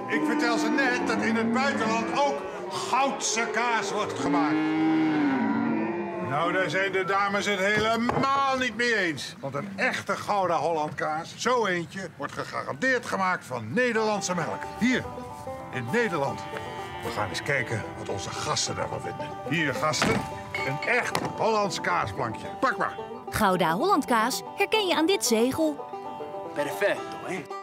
Ik vertel ze net dat in het buitenland ook Goudse kaas wordt gemaakt. Nou, daar zijn de dames het helemaal niet mee eens. Want een echte Gouda Holland kaas, zo eentje, wordt gegarandeerd gemaakt van Nederlandse melk. Hier, in Nederland. We gaan eens kijken wat onze gasten daarvan vinden. Hier, gasten, een echt Hollands kaasplankje. Pak maar. Gouda Holland kaas herken je aan dit zegel. Perfecto, hè?